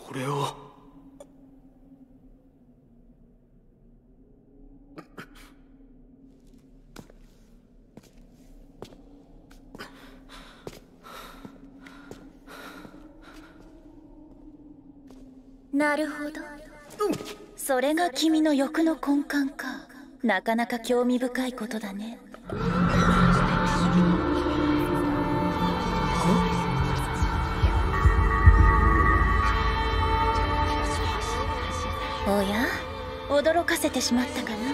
俺をなるほど、それが君の欲の根幹か。なかなか興味深いことだね。おや、驚かせてしまったかな。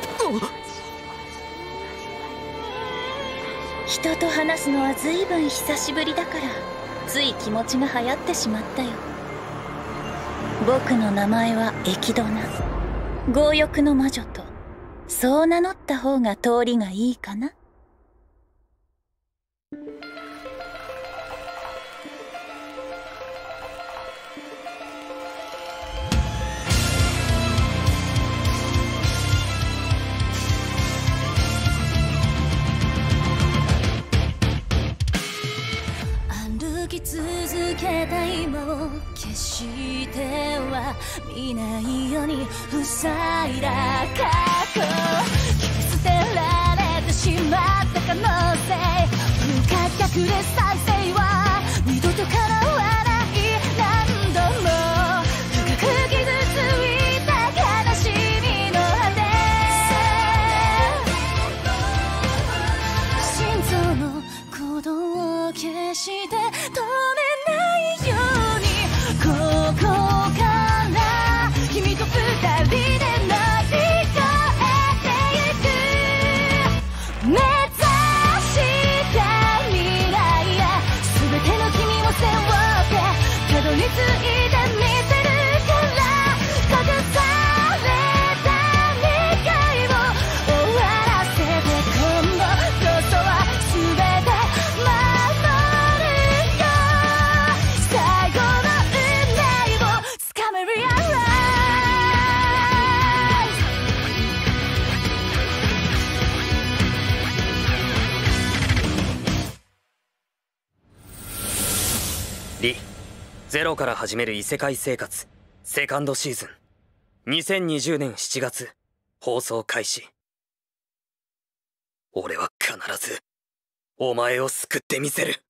人と話すのは随分久しぶりだから、つい気持ちが流行ってしまったよ。僕の名前はエキドナ、強欲の魔女と、そう名乗った方が通りがいいかな。 歩き続けた今を決しては見ないように塞いだ過去、切り捨てられてしまった可能性、無価格で再生は二度と叶わない何度も深く傷ついた悲しみの果て、心臓の鼓動を消して止めないように、ここから君と二人で乗り越えてゆく、目指した未来や全ての君を背負ってたどり着いてみせるから、隠された願いを終わらせて、今度こそは全て守るよ、最後の運命をつかめるやろ。 リ、ゼロから始める異世界生活セカンドシーズン、2020年7月放送開始。俺は必ずお前を救ってみせる。